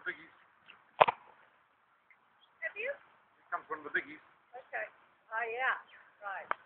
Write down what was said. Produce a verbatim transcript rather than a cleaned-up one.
the biggies. Have you? Here comes one of the biggies. Okay. Oh, yeah. Right.